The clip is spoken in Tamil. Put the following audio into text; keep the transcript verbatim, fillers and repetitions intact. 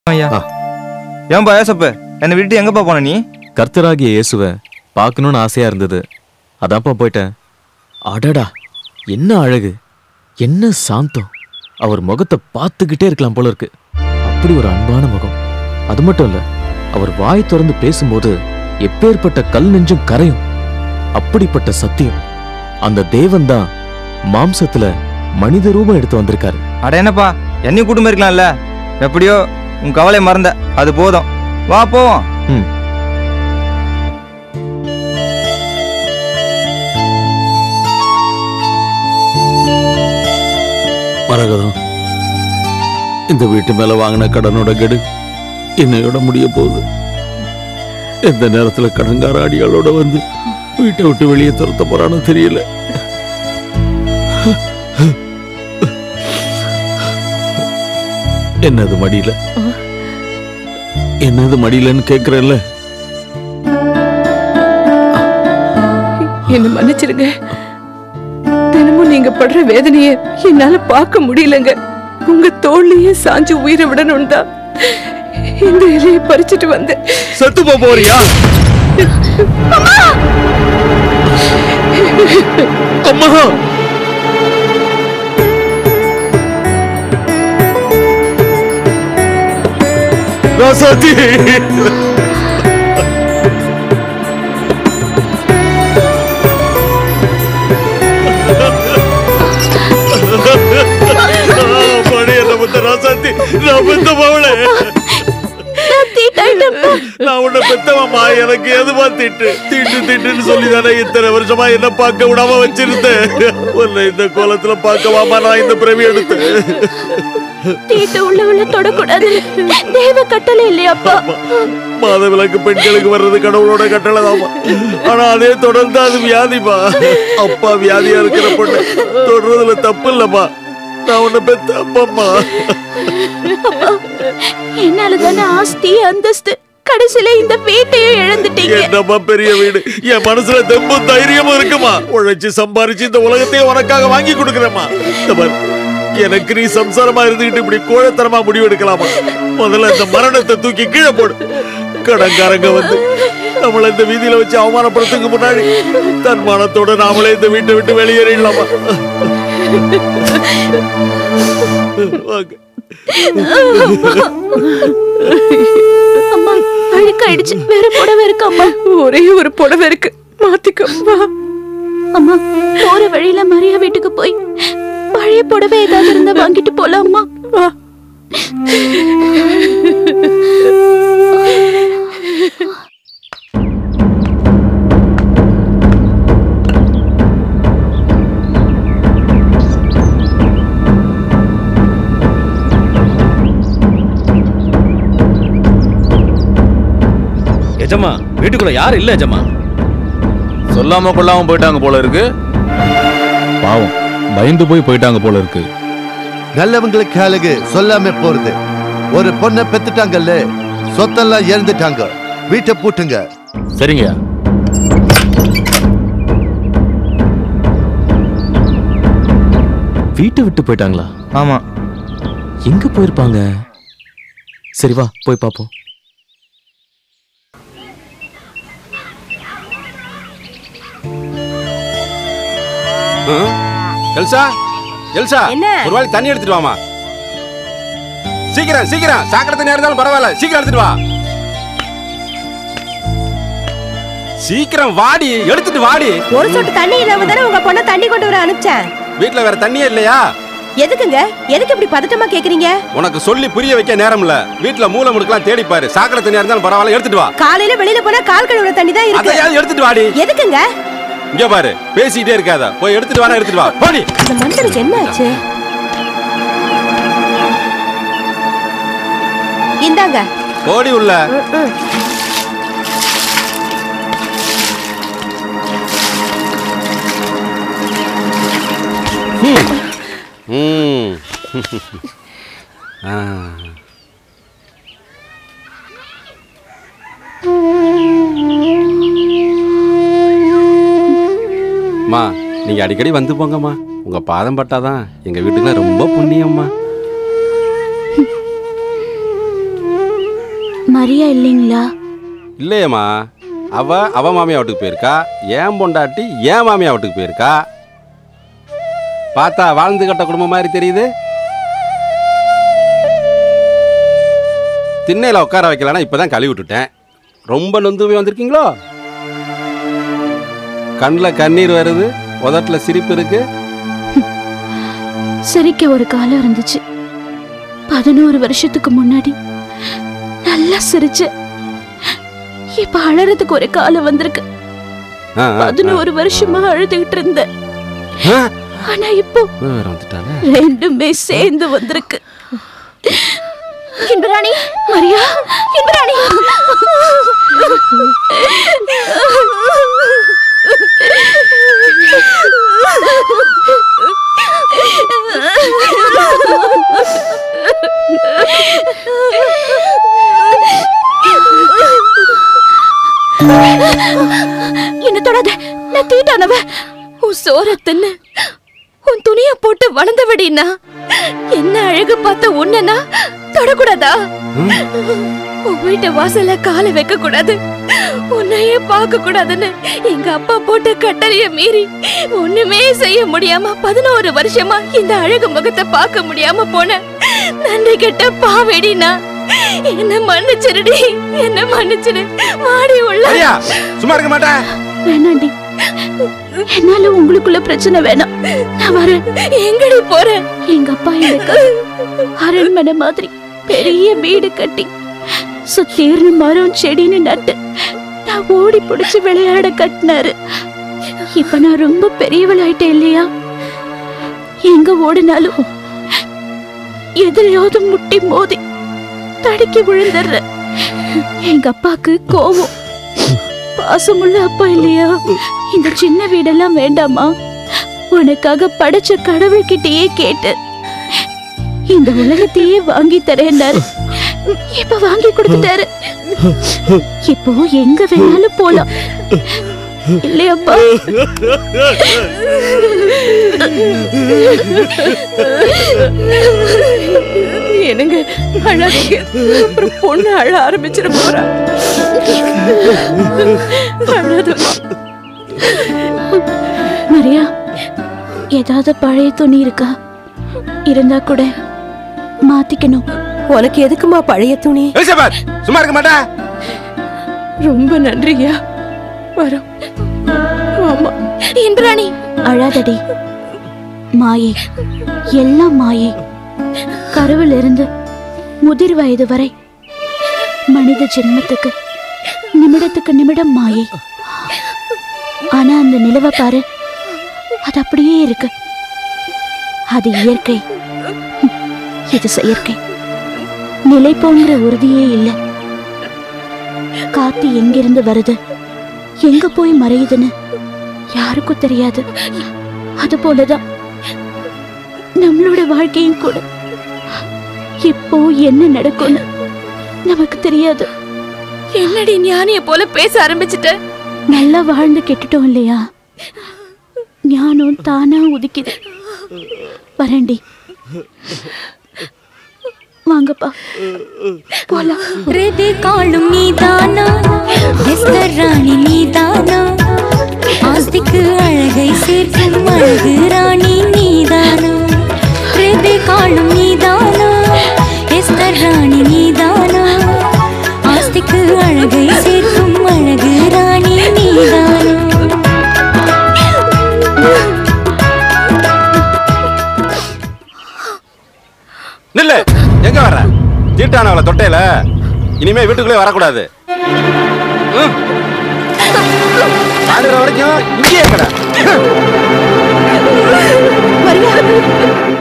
ஐயா ஏன்பா ஏசப்ப என்னை விட்டு எங்கப்பா போன நீ? கர்த்தராகிய இயேசுவை பார்க்கணும்னு ஆசையா இருந்தது, அதான்ப்பா போயிட்டேன். அடடா, என்ன அழகு, என்ன சாந்தம். அவர் முகத்தை பார்த்துக்கிட்டே இருக்கலாம் போல இருக்கு. அப்படி ஒரு அன்பான முகம். அது மட்டும் இல்ல, அவர் வாய் திறந்து பேசும்போது எப்பேற்பட்ட கல் நெஞ்சும் கரையும். அப்படிப்பட்ட சத்தியம். அந்த தேவன் தான் மாம்சத்துல மனித ரூபம் எடுத்து வந்திருக்காரு. அட என்னப்பா, என்னையும் கூட்டம் இருக்கலாம்ல. எப்படியோ உன் கவலை மறந்த, அது போதும். வா போவோம். ம். மரகதம், இந்த வீட்டு மேல வாங்கின கடனோட கெடு என்னையோட முடிய போகுது. எந்த நேரத்துல கடங்கார அடிகளோட வந்து வீட்டை விட்டு வெளியே துரத்த போறான்னு தெரியல. என்னது மடியில என்னது மடியிலன்னு கேக்குறேன்ல. என்ன மன்னிச்சிருங்க. தினமும் நீங்க படுற வேதனையை என்னால பார்க்க முடியலங்க. உங்க தோல்லையே சாஞ்சு உயிரை விடணும் தான் இந்த இலையை பறிச்சுட்டு வந்தேன். செத்து போறியா? அம்மா, ராசாத்தி, ராசாத்தி, நான் பெத்த மாவளே, நான் உன்னை பெத்தவம்மா. எனக்கு எதுவா திட்டு திட்டு திட்டுன்னு சொல்லிதானே இத்தனை வருஷமா என்ன பார்க்க விடாம வச்சிருந்தேன். உன்னை இந்த கோலத்துல பார்க்கவாமா நான் இந்த பிறவி எடுத்தேன். தீட்டு உள்ளவள தொடக்கூடாது, தேவ கட்டளை இல்லையாப்பா. மாதவிலக்கு பெண்களுக்கு வர்றது கடவுளோட கட்டளை தாமா. ஆனா அதே தொடர்ந்து அது வியாதிப்பா. அப்பா வியாதியா இருக்கிற பொண்ணு தொடர்றதுல தப்பு இல்லப்பா. நான் உன்னை பெத்த அப்பம்மா. என்னாலதான ஆஸ்தி அந்தஸ்து, கடைசியில இந்த வீட்டையே இழந்துட்டீங்க. என்னப்பா பெரிய வீடு, என் மனசுல தெம்பும் தைரியமும் இருக்குமா. உழைச்சு சம்பாரிச்சு இந்த உலகத்தையே உனக்காக வாங்கி கொடுக்குறேம்மா. எனக்கு நீ சம்சாரமா இருந்துகிட்டு இப்படி கோழத்தனமா முடிவு எடுக்கலாமா? முதல்ல இந்த மரணத்தை தூக்கி கீழே போடு. கடன்காரங்க வந்து நம்மள இந்த வீதியில வச்சு அவமானப்படுத்துக்கு முன்னாடி தன்மானத்தோட நாமளே இந்த வீட்டை விட்டு வெளியேறிடலாமா? அம்மா, அழுக்காயிடுச்சு. வேற புடவை இருக்கு அம்மா? ஒரே ஒரு புடவை இருக்கு, மாத்திக்கம்மா. அம்மா, போற வழியில மரியா வீட்டுக்கு போய் பழைய புடவை ஏதாவது இருந்தா வாங்கிட்டு போலாமா? வா. எஜமா, வீட்டுக்குள்ள யாரும் இல்ல எஜமா. சொல்லாம கொள்ளாம போயிட்டாங்க போல இருக்கு. பாவம், பயந்து போய் போயிட்டாங்க போல இருக்கு. நல்லவங்களுக்கு அழகு சொல்லாம போறது. ஒரு பொண்ணை பெத்துட்டாங்கல்ல, சொத்தெல்லாம் இழந்துட்டாங்க. வீட்டை பூட்டுங்க. சரிங்க. வீட்டை விட்டு போயிட்டாங்களா? ஆமா. எங்க போயிருப்பாங்க? சரி வா போய் பாப்போம். எல்சா, எல்சா, ஒரு வாளி தண்ணி எடுத்துட்டு வாமா. சீக்கிரம் சீக்கிரம், சாக்கடை தண்ணி இருந்தாலும் பரவாயில்ல, சீக்கிரம் எடுத்துட்டு வா. சீக்கிரம் வாடி, எடுத்துட்டு வாடி. ஒரு சொட்டு தண்ணி இல்லாம தானே உங்க பொண்ணை தண்ணி கொண்டு வர அனுப்பிச்சேன். வீட்டுல வேற தண்ணியே இல்லையா? எதுக்குங்க, எதுக்கு இப்படி பதட்டமா கேக்குறீங்க? உனக்கு சொல்லி புரிய வைக்க நேரம் இல்ல. வீட்டுல மூளை முடுக்கலாம் தேடி பாரு. சாக்கடை தண்ணி இருந்தாலும் பரவாயில்ல, எடுத்துட்டு வா. காலையில வெளியில போனா கால் கழுவுற தண்ணி தான் இருக்கு. அதையாவது எடுத்துட்டு வாடி. எதுக்குங்க? இங்க பாரு, பேசிட்டே இருக்காத. போய் எடுத்துட்டு வா, எடுத்துட்டு வா. போடி. இந்த மனுஷனுக்கு என்ன ஆச்சு? இந்தாங்க. போடி உள்ள. ம். ஆ. அம்மா, நீங்க அடிக்கடி வந்து போங்கம்மா. உங்க பாதம் பட்டாதான் எங்க வீட்டுக்குள்ள ரொம்ப புண்ணியம்மா. மரியா இல்லைங்களா? இல்லையம்மா, அவ அவ மாமியா வீட்டுக்கு போயிருக்கா, ஏன் பொண்டாட்டி ஏன் மாமியா வீட்டுக்கு போயிருக்கா. பார்த்தா வாழ்ந்து கட்ட குடும்பம் மாதிரி தெரியுது. திண்ணையில உட்கார வைக்கலன்னா இப்பதான் கழுவி விட்டுட்டேன். ரொம்ப நொந்து போய் வந்திருக்கீங்களோ? கண்ணில் கண்ணீர் வருது, உதட்டுல சிரிப்பு இருக்கு. சிரிக்க ஒரு காலம் இருந்துச்சு. பதினோரு வருஷத்துக்கு முன்னாடி நல்லா சிரிச்ச. இப்ப அழறதுக்கு ஒரு காலம் வந்திருக்கு. பதினோரு வருஷமா அழுதுகிட்டு இருந்த. ஆனா இப்போ ரெண்டுமே சேர்ந்து வந்திருக்கு. இந்திராணி, மரியா, இந்திராணி. என்ன தொடாத, நான் தீட்டானவ. உன் சோற தின்னு உன் துணிய போட்டு வளர்ந்தவடினா என்ன அழகு பார்த்த உன்னனா தொடக்கூடாதா? உன் வீட்டு வாசல்ல காலை வைக்க கூடாது, உன்னையே பார்க்க கூடாதுன்னு எங்க அப்பா போட்ட கட்டளைய மீறி ஒண்ணுமே செய்ய முடியாம பதினோரு வருஷமா இந்த அழகு முகத்தை பார்க்க முடியாம போன நன்றி கெட்ட பாவேடினா என்ன மன்னிச்சிருடி, என்ன மன்னிச்சிடு. மாடி உள்ள சும்மா இருக்க மாட்டேன். வேணாண்டி, என்னால உங்களுக்குள்ள பிரச்சனை வேணாம். நான் வரேன். எங்கடி போறேன்? எங்க அப்பா எனக்கு அரண்மனை மாதிரி பெரிய வீடு கட்டி சுத்தீர்னு மரம் செடின்னு நட்டு நான் ஓடி பிடிச்சு விளையாட கட்டினாரு. இப்ப நான் ரொம்ப பெரியவளாயிட்டேன் இல்லையா? எங்க ஓடினாலும் எதிரையாவது முட்டி மோதி தடுக்கி விழுந்துடுற. எங்க அப்பாக்கு கோவம். பாசமுள்ள அப்பா இல்லையா? இந்த சின்ன வீடெல்லாம் வேண்டாமா? உனக்காக படைச்ச கடவுள்கிட்டயே கேட்டு இந்த உலகத்தையே வாங்கி தரேன்னாரு. இப்ப வாங்கி கொடுத்துட்டாரு. இப்போ எங்க வேணாலும் போலாம் இல்லையாப்பா? என்னங்க அழாதீங்க, அப்புறம் பொண்ணு அழ ஆரம்பிச்சிட போறா. அழாதம்மா. மரியா, ஏதாவது பழைய துணி இருக்கா? இருந்தா கூட மாத்திக்கணும். உனக்கு எதுக்குமா பழைய துணி? சும்மா இருக்க மாட்டா. ரொம்ப நன்றியா. வரோம். ஆமா இந்திராணி, அழாதடி. மாயை, எல்லாம் மாயை. கருவில் இருந்து முதிர் வயது வரை மனித ஜென்மத்துக்கு நிமிடத்துக்கு நிமிடம் மாயை. ஆனா அந்த நிலவை பாரு, அது அப்படியே இருக்கு. அது இயற்கை, இது செயற்கை. நிலை போன்ற உறுதியே இல்லை. காத்து எங்கிருந்து வருது, எங்க போய் மறையுதுன்னு யாருக்கும் தெரியாது. அது போலதான் நம்மளோட வாழ்க்கையும் கூட. இப்போ என்ன நடக்கும்னு நமக்கு தெரியாது. என்னடி ஞானிய போல பேச ஆரம்பிச்சுட்ட? நல்லா வாழ்ந்து கெட்டுட்டோம் இல்லையா? ஞானம் தானா உதிக்குது. வரேண்டி, வாங்கப்பா போலாம். ரெது காளும் நீதானா, எஸ்தர் ராணி நீதானா, ஆஸ்திக்கு அழகை சேர்க்கும் அழகு ராணி நீதானா. ரெது காளும் நீதானா, எஸ்தர் ராணி நீதானா, ஆஸ்திக்கு அழகை சேர்க்கும் அழகு ராணி நீதானா. நில்லு, எங்க வர்ற? தீட்டானவளை தொட்டையில இனிமே வீட்டுக்குள்ளே வரக்கூடாது. வரைக்கும் இங்கேயே கடை.